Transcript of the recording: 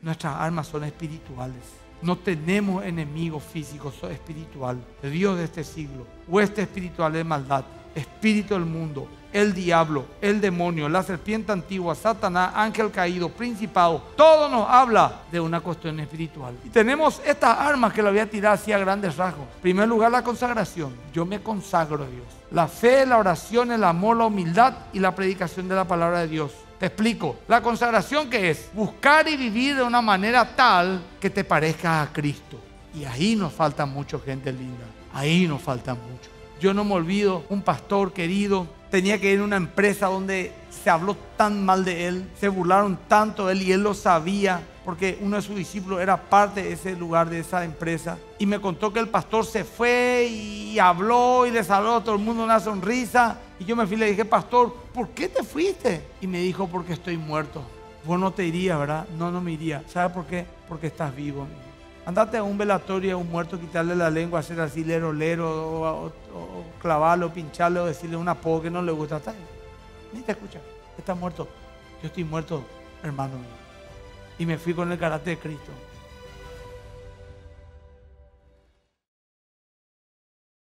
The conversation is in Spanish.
Nuestras armas son espirituales. No tenemos enemigos físicos, son espiritual. Dios de este siglo, hueste espiritual de maldad, espíritu del mundo, el diablo, el demonio, la serpiente antigua, Satanás, ángel caído, principado. Todo nos habla de una cuestión espiritual. Y tenemos estas armas que le voy a tirar así a grandes rasgos. En primer lugar, la consagración. Yo me consagro a Dios. La fe, la oración, el amor, la humildad y la predicación de la palabra de Dios. Te explico. La consagración, ¿qué es? Buscar y vivir de una manera tal que te parezcas a Cristo. Y ahí nos falta mucho, gente linda. Ahí nos falta mucho. Yo no me olvido, un pastor querido tenía que ir a una empresa donde se habló tan mal de él, se burlaron tanto de él y él lo sabía porque uno de sus discípulos era parte de ese lugar, de esa empresa. Y me contó que el pastor se fue y habló y le saludó a todo el mundo una sonrisa. Y yo me fui y le dije, pastor, ¿por qué te fuiste? Y me dijo, porque estoy muerto. Vos no te irías, ¿verdad? No, no me iría. ¿Sabes por qué? Porque estás vivo. Andate a un velatorio, a un muerto, quitarle la lengua, hacer así lero, o clavarlo, pincharlo, decirle un apodo que no le gusta. Ni te escucha, está muerto. Yo estoy muerto, hermano mío. Y me fui con el carácter de Cristo.